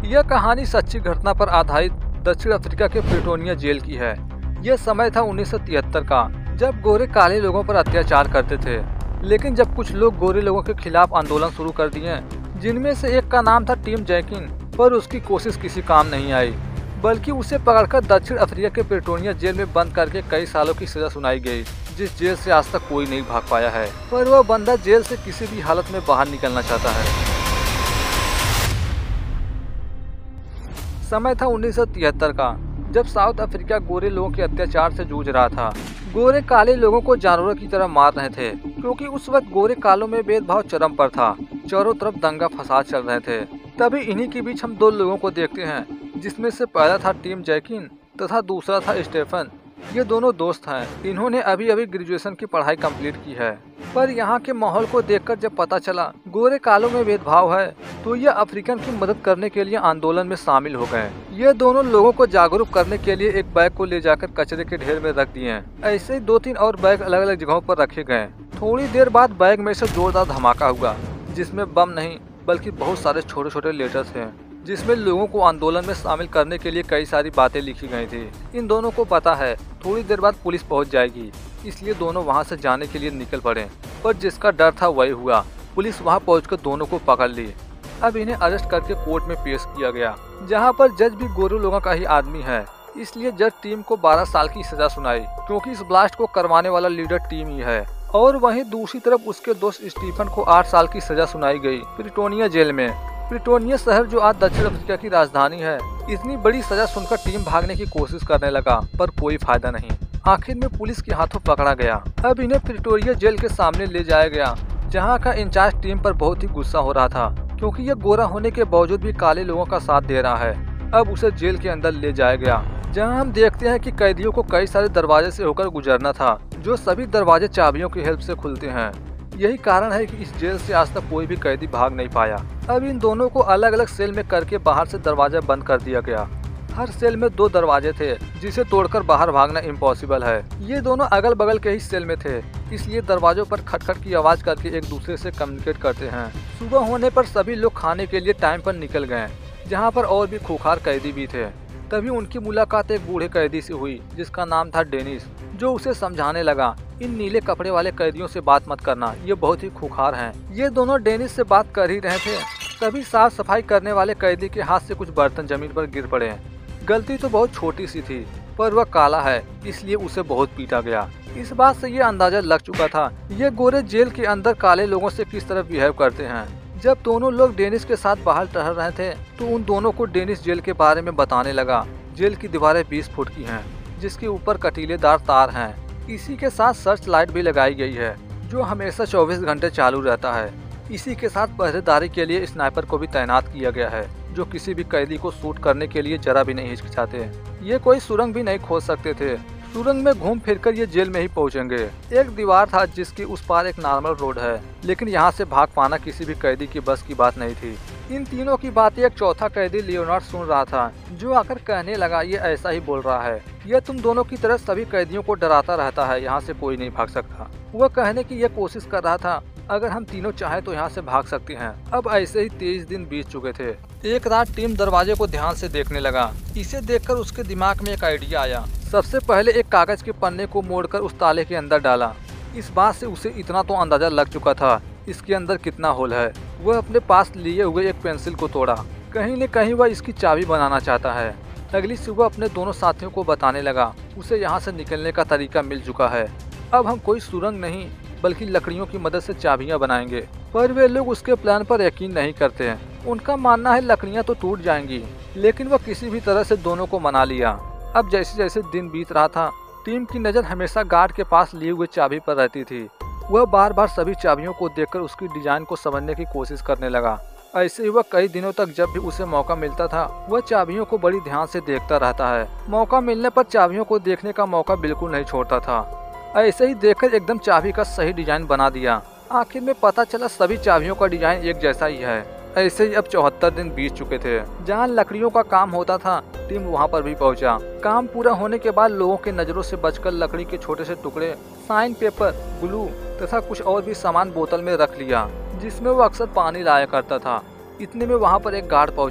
यह कहानी सच्ची घटना पर आधारित दक्षिण अफ्रीका के प्रिटोनिया जेल की है। यह समय था 1973 का, जब गोरे काले लोगों पर अत्याचार करते थे। लेकिन जब कुछ लोग गोरे लोगों के खिलाफ आंदोलन शुरू कर दिए, जिनमें से एक का नाम था टिम जैकिन, पर उसकी कोशिश किसी काम नहीं आई, बल्कि उसे पकड़कर दक्षिण अफ्रीका के प्रिटोनिया जेल में बंद करके कई सालों की सजा सुनाई गई, जिस जेल से आज तक कोई नहीं भाग पाया है। पर वह बंदा जेल से किसी भी हालत में बाहर निकलना चाहता है। समय था 1973 का, जब साउथ अफ्रीका गोरे लोगों के अत्याचार से जूझ रहा था। गोरे काले लोगों को जानवरों की तरह मार रहे थे, क्योंकि उस वक्त गोरे कालों में भेदभाव चरम पर था। चारों तरफ दंगा फसाद चल रहे थे। तभी इन्हीं के बीच हम दो लोगों को देखते हैं, जिसमें से पहला था टिम जैकिन तथा दूसरा था स्टेफन। ये दोनों दोस्त हैं। इन्होंने अभी अभी ग्रेजुएशन की पढ़ाई कंप्लीट की है। पर यहाँ के माहौल को देखकर जब पता चला गोरे कालों में भेदभाव है, तो ये अफ्रीकन की मदद करने के लिए आंदोलन में शामिल हो गए। ये दोनों लोगों को जागरूक करने के लिए एक बैग को ले जाकर कचरे के ढेर में रख दिए। ऐसे ही 2-3 और बैग अलग अलग जगहों पर रखे गए। थोड़ी देर बाद बैग में से जोरदार धमाका हुआ, जिसमें बम नहीं बल्कि बहुत सारे छोटे छोटे लेटर थे, जिसमें लोगों को आंदोलन में शामिल करने के लिए कई सारी बातें लिखी गई थी। इन दोनों को पता है थोड़ी देर बाद पुलिस पहुंच जाएगी, इसलिए दोनों वहां से जाने के लिए निकल पड़े। पर जिसका डर था वही हुआ। पुलिस वहां पहुंचकर दोनों को पकड़ ली। अब इन्हें अरेस्ट करके कोर्ट में पेश किया गया, जहां पर जज भी गोरे लोगों का ही आदमी है। इसलिए जज टीम को 12 साल की सजा सुनाई, क्योंकि इस ब्लास्ट को करवाने वाला लीडर टीम ही है। और वहीं दूसरी तरफ उसके दोस्त स्टीफन को 8 साल की सजा सुनाई गई प्रिटोनिया जेल में। प्रिटोनिया शहर जो आज दक्षिण अफ्रीका की राजधानी है। इतनी बड़ी सजा सुनकर टीम भागने की कोशिश करने लगा, पर कोई फायदा नहीं। आखिर में पुलिस के हाथों पकड़ा गया। अब इन्हें प्रिटोरिया जेल के सामने ले जाया गया, जहां का इंचार्ज टीम पर बहुत ही गुस्सा हो रहा था, क्योंकि यह गोरा होने के बावजूद भी काले लोगों का साथ दे रहा है। अब उसे जेल के अंदर ले जाया गया, जहां हम देखते हैं कि कैदियों को कई सारे दरवाजे से होकर गुजरना था, जो सभी दरवाजे चाबियों की हेल्प से खुलते हैं। यही कारण है कि इस जेल से आज तक कोई भी कैदी भाग नहीं पाया। अब इन दोनों को अलग अलग सेल में करके बाहर से दरवाजा बंद कर दिया गया। हर सेल में 2 दरवाजे थे, जिसे तोड़कर बाहर भागना इम्पॉसिबल है। ये दोनों अगल बगल के ही सेल में थे, इसलिए दरवाजों पर खटखट की आवाज करके एक दूसरे से कम्युनिकेट करते हैं। सुबह होने पर सभी लोग खाने के लिए टाइम पर निकल गए, जहाँ पर और भी खूंखार कैदी भी थे। तभी उनकी मुलाकात एक बूढ़े कैदी से हुई, जिसका नाम था डेनिस, जो उसे समझाने लगा, इन नीले कपड़े वाले कैदियों से बात मत करना, ये बहुत ही खूंखार हैं। ये दोनों डेनिस से बात कर ही रहे थे, तभी साफ सफाई करने वाले कैदी के हाथ से कुछ बर्तन जमीन पर गिर पड़े। गलती तो बहुत छोटी सी थी, पर वह काला है, इसलिए उसे बहुत पीटा गया। इस बात से ये अंदाजा लग चुका था ये गोरे जेल के अंदर काले लोगों से किस तरह बिहेव करते हैं। जब दोनों लोग डेनिस के साथ बाहर टहल रहे थे, तो उन दोनों को डेनिस जेल के बारे में बताने लगा। जेल की दीवारें 20 फुट की हैं, जिसके ऊपर कटीलेदार तार हैं। इसी के साथ सर्च लाइट भी लगाई गई है, जो हमेशा 24 घंटे चालू रहता है। इसी के साथ पहरेदारी के लिए स्नाइपर को भी तैनात किया गया है, जो किसी भी कैदी को शूट करने के लिए जरा भी नहीं हिचकिचाते। ये कोई सुरंग भी नहीं खोद सकते थे। सुरंग में घूम फिरकर ये जेल में ही पहुंचेंगे। एक दीवार था, जिसकी उस पार एक नॉर्मल रोड है, लेकिन यहाँ से भाग पाना किसी भी कैदी की बस की बात नहीं थी। इन तीनों की बातें एक चौथा कैदी लियोनार्ड सुन रहा था, जो आकर कहने लगा, ये ऐसा ही बोल रहा है, यह तुम दोनों की तरह सभी कैदियों को डराता रहता है, यहाँ से कोई नहीं भाग सकता। वह कहने की यह कोशिश कर रहा था, अगर हम तीनों चाहे तो यहाँ से भाग सकते हैं। अब ऐसे ही 23 दिन बीत चुके थे। एक रात टीम दरवाजे को ध्यान से देखने लगा। इसे देखकर उसके दिमाग में एक आइडिया आया। सबसे पहले एक कागज के पन्ने को मोड़कर उस ताले के अंदर डाला। इस बात से उसे इतना तो अंदाजा लग चुका था इसके अंदर कितना होल है। वह अपने पास लिए हुए एक पेंसिल को तोड़ा। कहीं न कहीं वह इसकी चाबी बनाना चाहता है। अगली सुबह अपने दोनों साथियों को बताने लगा, उसे यहाँ से निकलने का तरीका मिल चुका है। अब हम कोई सुरंग नहीं बल्कि लकड़ियों की मदद से चाबियां बनाएंगे। पर वे लोग उसके प्लान पर यकीन नहीं करते हैं। उनका मानना है लकड़ियां तो टूट जाएंगी, लेकिन वह किसी भी तरह से दोनों को मना लिया। अब जैसे जैसे दिन बीत रहा था, टीम की नज़र हमेशा गार्ड के पास लिए हुए चाबी पर रहती थी। वह बार बार सभी चाबियों को देखकर उसकी डिजाइन को समझने की कोशिश करने लगा। ऐसे ही वह कई दिनों तक जब भी उसे मौका मिलता था, वह चाबियों को बड़ी ध्यान से देखता रहता है। मौका मिलने पर चाबियों को देखने का मौका बिल्कुल नहीं छोड़ता था। ऐसे ही देखकर एकदम चाबी का सही डिजाइन बना दिया। आखिर में पता चला सभी चाबियों का डिजाइन एक जैसा ही है। ऐसे ही अब 74 दिन बीत चुके थे। जहाँ लकड़ियों का काम होता था, टीम वहाँ पर भी पहुँचा। काम पूरा होने के बाद लोगों के नज़रों से बचकर लकड़ी के छोटे से टुकड़े, साइन पेपर, ग्लू तथा कुछ और भी सामान बोतल में रख लिया, जिसमें वो अक्सर पानी लाया करता था। इतने में वहाँ पर एक गार्ड पहुँचा,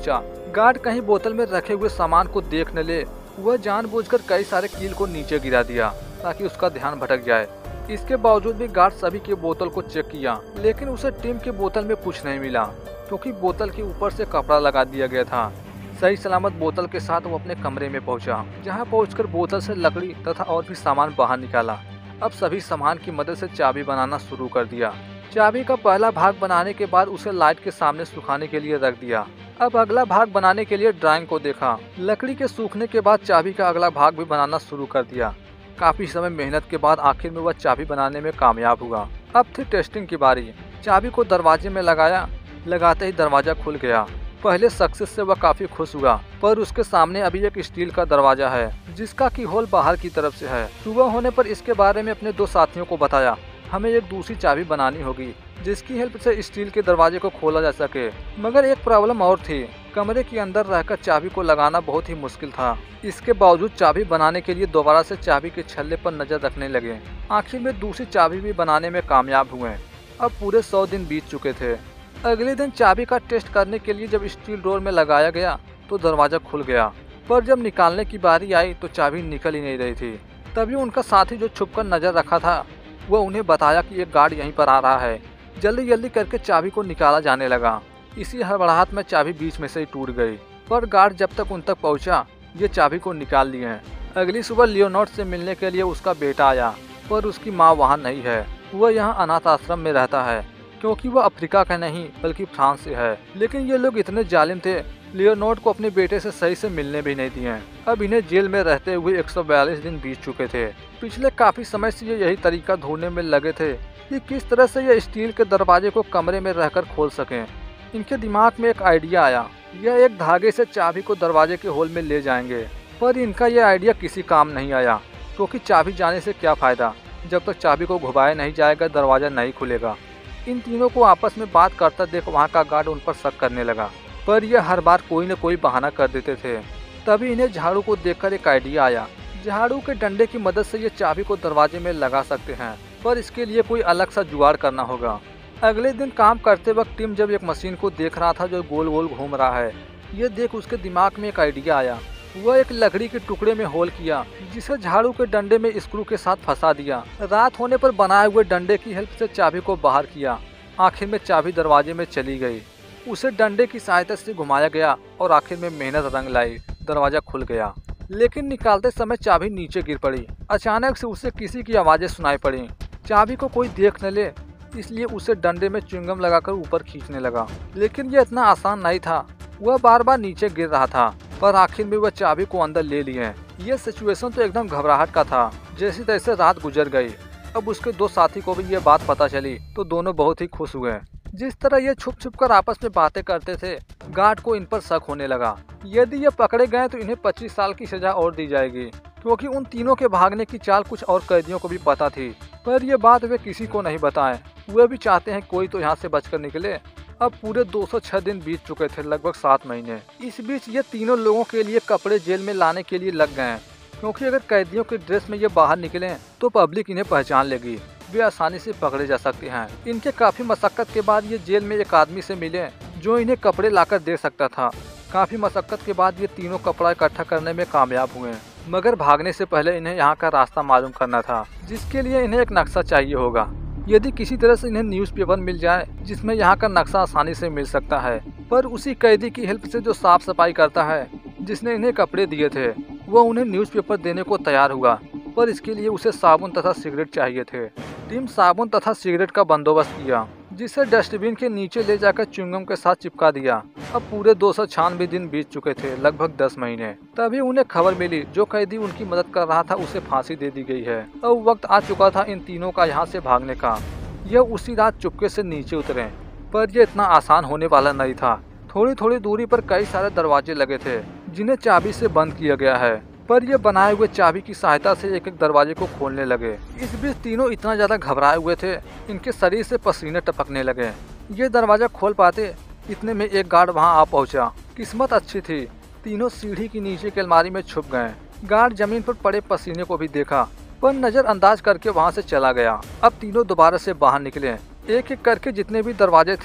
गार्ड कहीं बोतल में रखे हुए सामान को देख न ले, वह जानबूझकर कई सारे कील को नीचे गिरा दिया ताकि उसका ध्यान भटक जाए। इसके बावजूद भी गार्ड सभी के बोतल को चेक किया, लेकिन उसे टीम के बोतल में कुछ नहीं मिला क्योंकि बोतल के ऊपर से कपड़ा लगा दिया गया था। सही सलामत बोतल के साथ वो अपने कमरे में पहुंचा, जहां पहुंचकर बोतल से लकड़ी तथा और भी सामान बाहर निकाला। अब सभी सामान की मदद से चाबी बनाना शुरू कर दिया। चाबी का पहला भाग बनाने के बाद उसे लाइट के सामने सुखाने के लिए रख दिया। अब अगला भाग बनाने के लिए ड्राइंग को देखा। लकड़ी के सूखने के बाद चाबी का अगला भाग भी बनाना शुरू कर दिया। काफी समय मेहनत के बाद आखिर में वह चाबी बनाने में कामयाब हुआ। अब थी टेस्टिंग की बारी। चाबी को दरवाजे में लगाया, लगाते ही दरवाजा खुल गया। पहले सक्सेस से वह काफी खुश हुआ, पर उसके सामने अभी एक स्टील का दरवाजा है जिसका की होल बाहर की तरफ से है। सुबह होने पर इसके बारे में अपने 2 साथियों को बताया। हमें एक दूसरी चाबी बनानी होगी जिसकी हेल्प से स्टील के दरवाजे को खोला जा सके। मगर एक प्रॉब्लम और थी, कमरे के अंदर रहकर चाबी को लगाना बहुत ही मुश्किल था। इसके बावजूद चाबी बनाने के लिए दोबारा से चाबी के छल्ले पर नजर रखने लगे। आखिर में दूसरी चाबी भी बनाने में कामयाब हुए। अब पूरे 100 दिन बीत चुके थे। अगले दिन चाबी का टेस्ट करने के लिए जब स्टील डोर में लगाया गया तो दरवाजा खुल गया, पर जब निकालने की बारी आई तो चाबी निकल ही नहीं रही थी। तभी उनका साथी जो छुपकर नजर रखा था वह उन्हें बताया कि एक गार्ड यहीं पर आ रहा है। जल्दी जल्दी करके चाबी को निकाला जाने लगा। इसी हड़बड़ाहट में चाबी बीच में से ही टूट गई, पर गार्ड जब तक उन तक पहुंचा ये चाबी को निकाल लिए हैं। अगली सुबह लियोनार्ड से मिलने के लिए उसका बेटा आया, पर उसकी माँ वहाँ नहीं है। वह यहाँ अनाथ आश्रम में रहता है क्योंकि वह अफ्रीका का नहीं बल्कि फ्रांस से है। लेकिन ये लोग इतने जालिम थे, लियोनार्ड को अपने बेटे से सही से मिलने भी नहीं दिए। अब इन्हें जेल में रहते हुए 142 दिन बीत चुके थे। पिछले काफी समय से ये यही तरीका ढूंढने में लगे थे कि किस तरह से ये स्टील के दरवाजे को कमरे में रहकर खोल सकें। इनके दिमाग में एक आइडिया आया, यह एक धागे से चाबी को दरवाजे के होल में ले जाएंगे। पर इनका यह आइडिया किसी काम नहीं आया, क्योंकि चाबी जाने से क्या फायदा, जब तक चाबी को घुमाया नहीं जाएगा दरवाजा नहीं खुलेगा। इन तीनों को आपस में बात करता देख वहाँ का गार्ड उन पर शक करने लगा, पर यह हर बार कोई न कोई बहाना कर देते थे। तभी इन्हें झाड़ू को देखकर एक आइडिया आया। झाड़ू के डंडे की मदद से ये चाबी को दरवाजे में लगा सकते हैं, पर इसके लिए कोई अलग सा जुगाड़ करना होगा। अगले दिन काम करते वक्त टिम जब एक मशीन को देख रहा था जो गोल गोल घूम रहा है, ये देख उसके दिमाग में एक आइडिया आया। वह एक लकड़ी के टुकड़े में होल किया, जिसे झाड़ू के डंडे में स्क्रू के साथ फंसा दिया। रात होने पर बनाए हुए डंडे की हेल्प से चाबी को बाहर किया। आखिर में चाबी दरवाजे में चली गई। उसे डंडे की सहायता से घुमाया गया और आखिर में मेहनत रंग लाई, दरवाजा खुल गया। लेकिन निकालते समय चाबी नीचे गिर पड़ी। अचानक से उसे किसी की आवाजें सुनाई पड़ी। चाबी को कोई देख न ले, इसलिए उसे डंडे में च्युइंगम लगाकर ऊपर खींचने लगा। लेकिन यह इतना आसान नहीं था, वह बार बार नीचे गिर रहा था, पर आखिर में वह चाबी को अंदर ले लिए। यह सिचुएशन तो एकदम घबराहट का था। जैसे तैसे रात गुजर गई। अब उसके 2 साथी को भी ये बात पता चली तो दोनों बहुत ही खुश हुए। जिस तरह ये छुप छुप कर आपस में बातें करते थे, गार्ड को इन पर शक होने लगा। यदि ये पकड़े गए तो इन्हें 25 साल की सजा और दी जाएगी, क्योंकि उन तीनों के भागने की चाल कुछ और कैदियों को भी पता थी। पर यह बात वे किसी को नहीं बताएं। वे भी चाहते हैं कोई तो यहाँ से बचकर निकले। अब पूरे 206 दिन बीत चुके थे, लगभग 7 महीने। इस बीच ये तीनों लोगों के लिए कपड़े जेल में लाने के लिए लग गए, क्योंकि अगर कैदियों के ड्रेस में ये बाहर निकले तो पब्लिक इन्हें पहचान लेगी, वे आसानी से पकड़े जा सकते हैं। इनके काफी मशक्कत के बाद ये जेल में एक आदमी से मिले जो इन्हें कपड़े लाकर दे सकता था। काफी मशक्कत के बाद ये तीनों कपड़ा इकट्ठा करने में कामयाब हुए, मगर भागने से पहले इन्हें यहाँ का रास्ता मालूम करना था, जिसके लिए इन्हें एक नक्शा चाहिए होगा। यदि किसी तरह से इन्हें न्यूज़पेपर मिल जाए जिसमें यहाँ का नक्शा आसानी से मिल सकता है। पर उसी कैदी की हेल्प से जो साफ सफाई करता है, जिसने इन्हें कपड़े दिए थे, वह उन्हें न्यूज़पेपर देने को तैयार हुआ, पर इसके लिए उसे साबुन तथा सिगरेट चाहिए थे। टीम साबुन तथा सिगरेट का बंदोबस्त किया, जिसे डस्टबिन के नीचे ले जाकर च्युइंगम के साथ चिपका दिया। अब पूरे 296 दिन बीत चुके थे, लगभग 10 महीने। तभी उन्हें खबर मिली जो कैदी उनकी मदद कर रहा था उसे फांसी दे दी गई है। अब वक्त आ चुका था इन तीनों का यहाँ से भागने का। यह उसी रात चुपके से नीचे उतरे, पर यह इतना आसान होने वाला नहीं था। थोड़ी थोड़ी दूरी पर कई सारे दरवाजे लगे थे जिन्हें चाबी से बंद किया गया है, पर ये बनाए हुए चाबी की सहायता से एक एक दरवाजे को खोलने लगे। इस बीच तीनों इतना ज्यादा घबराए हुए थे, इनके शरीर से पसीने टपकने लगे। ये दरवाजा खोल पाते इतने में एक गार्ड वहां आ पहुंचा। किस्मत अच्छी थी, तीनों सीढ़ी की नीचे की अलमारी में छुप गए। गार्ड जमीन पर पड़े पसीने को भी देखा, पर नजरअंदाज करके वहां से चला गया। अब तीनों दोबारा से बाहर निकले। एक एक करके जितने भी दरवाजे थे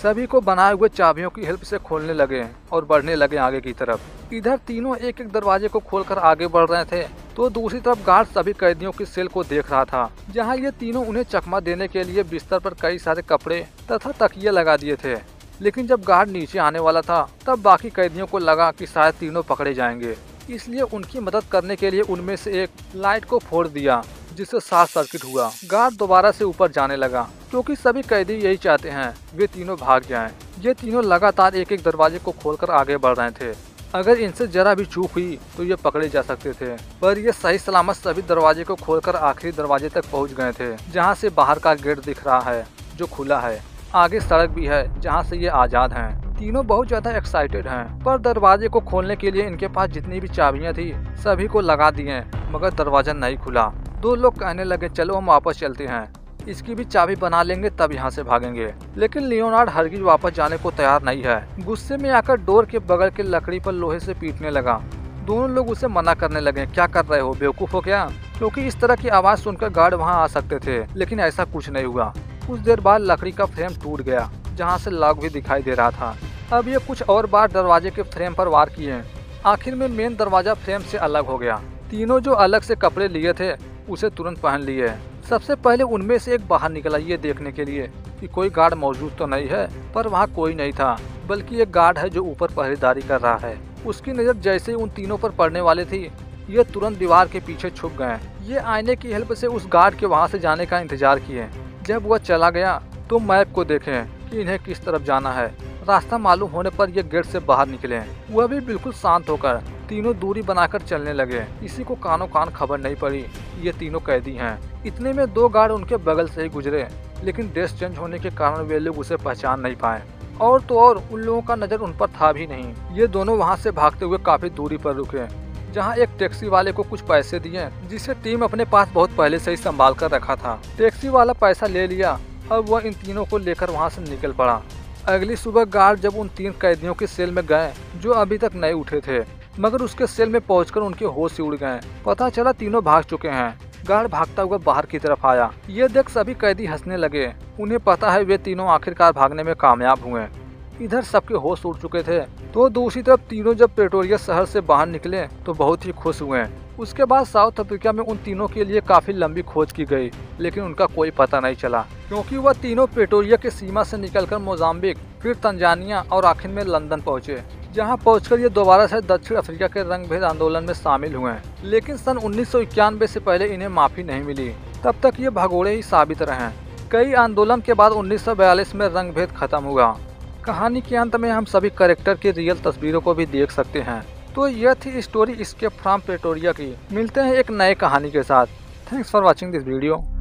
सभी को बनाए हुए चाबियों की हेल्प से खोलने लगे और बढ़ने लगे आगे की तरफ। इधर तीनों एक एक दरवाजे को खोलकर आगे बढ़ रहे थे, तो दूसरी तरफ गार्ड सभी कैदियों की सेल को देख रहा था, जहां ये तीनों उन्हें चकमा देने के लिए बिस्तर पर कई सारे कपड़े तथा तकिए लगा दिए थे। लेकिन जब गार्ड नीचे आने वाला था, तब बाकी कैदियों को लगा कि शायद तीनों पकड़े जाएंगे, इसलिए उनकी मदद करने के लिए उनमें से एक लाइट को फोड़ दिया, जिससे शॉर्ट सर्किट हुआ। गार्ड दोबारा से ऊपर जाने लगा, क्योंकि सभी कैदी यही चाहते हैं वे तीनों भाग जाएं। ये तीनों लगातार एक एक दरवाजे को खोलकर आगे बढ़ रहे थे। अगर इनसे जरा भी चूक हुई तो ये पकड़े जा सकते थे, पर ये सही सलामत सभी दरवाजे को खोलकर आखिरी दरवाजे तक पहुंच गए थे, जहां से बाहर का गेट दिख रहा है जो खुला है। आगे सड़क भी है जहां से ये आजाद हैं। तीनों बहुत ज्यादा एक्साइटेड हैं, पर दरवाजे को खोलने के लिए इनके पास जितनी भी चाबियां थी सभी को लगा दिए, मगर दरवाजा नहीं खुला। दो लोग कहने लगे चलो हम वापस चलते हैं, इसकी भी चाबी बना लेंगे तब यहाँ से भागेंगे। लेकिन लियोनार्ड हरगिज वापस जाने को तैयार नहीं है। गुस्से में आकर डोर के बगल के लकड़ी पर लोहे से पीटने लगा। दोनों लोग उसे मना करने लगे, क्या कर रहे हो, बेवकूफ हो क्या? क्योंकि इस तरह की आवाज सुनकर गार्ड वहाँ आ सकते थे, लेकिन ऐसा कुछ नहीं हुआ। कुछ देर बाद लकड़ी का फ्रेम टूट गया, जहाँ से लॉक भी दिखाई दे रहा था। अब ये कुछ और बार दरवाजे के फ्रेम पर वार किए। आखिर में मेन दरवाजा फ्रेम से अलग हो गया। तीनों जो अलग से कपड़े लिए थे उसे तुरंत पहन लिए। सबसे पहले उनमें से एक बाहर निकला ये देखने के लिए कि कोई गार्ड मौजूद तो नहीं है, पर वहाँ कोई नहीं था, बल्कि एक गार्ड है जो ऊपर पहरेदारी कर रहा है। उसकी नज़र जैसे ही उन तीनों पर पड़ने वाली थी, ये तुरंत दीवार के पीछे छुप गए। ये आईने की हेल्प से उस गार्ड के वहाँ से जाने का इंतजार किए। जब वह चला गया तो मैप को देखें कि इन्हें किस तरफ जाना है। रास्ता मालूम होने पर ये गेट से बाहर निकले। वह भी बिल्कुल शांत होकर तीनों दूरी बनाकर चलने लगे। किसी को कानों कान खबर नहीं पड़ी ये तीनों कैदी हैं। इतने में दो गार्ड उनके बगल से ही गुजरे, लेकिन ड्रेस चेंज होने के कारण वे लोग उसे पहचान नहीं पाए। और तो और उन लोगों का नजर उन पर था भी नहीं। ये दोनों वहाँ से भागते हुए काफी दूरी पर रुके, जहाँ एक टैक्सी वाले को कुछ पैसे दिए, जिसे टीम अपने पास बहुत पहले से ही संभाल कर रखा था। टैक्सी वाला पैसा ले लिया। अब वह इन तीनों को लेकर वहाँ से निकल पड़ा। अगली सुबह गार्ड जब उन तीन कैदियों के सेल में गए जो अभी तक नहीं उठे थे, मगर उसके सेल में पहुंचकर उनके होश ही उड़ गए। पता चला तीनों भाग चुके हैं। गार्ड भागता हुआ बाहर की तरफ आया। ये देख सभी कैदी हंसने लगे। उन्हें पता है वे तीनों आखिरकार भागने में कामयाब हुए। इधर सबके होश उड़ चुके थे, तो दूसरी तरफ तीनों जब प्रेटोरिया शहर से बाहर निकले तो बहुत ही खुश हुए। उसके बाद साउथ अफ्रीका में उन तीनों के लिए काफी लंबी खोज की गई, लेकिन उनका कोई पता नहीं चला, क्योंकि वह तीनों प्रेटोरिया के सीमा से निकलकर मोजाम्बिक, फिर तंजानिया और आखिर में लंदन पहुंचे, जहां पहुंचकर ये दोबारा से दक्षिण अफ्रीका के रंगभेद आंदोलन में शामिल हुए। लेकिन सन 1991 से पहले इन्हें माफी नहीं मिली। तब तक ये भगोड़े ही साबित रहे। कई आंदोलन के बाद 1942 में रंगभेद खत्म हुआ। कहानी के अंत में हम सभी कैरेक्टर की रियल तस्वीरों को भी देख सकते हैं। तो यह थी स्टोरी एस्केप फ्रॉम प्रेटोरिया की। मिलते हैं एक नए कहानी के साथ। Thanks for watching this video.